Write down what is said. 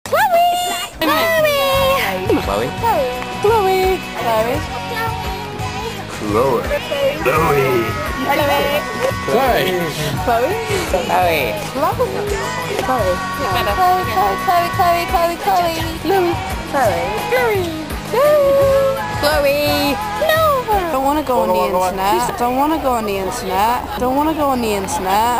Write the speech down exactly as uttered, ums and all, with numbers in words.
Chloe! Chloe! Chloe? Chloe! Chloe! Chloe. Chloe. Chloe. Chloe? Chloe. Chloe? Chloe. Chloe, Chloe, Chloe, Chloe, Chloe, Chloe. Chloe. Chloe. Chloe. Chloe. No! Don't want to go on the internet. Don't want to go on the internet. Don't want to go on the internet.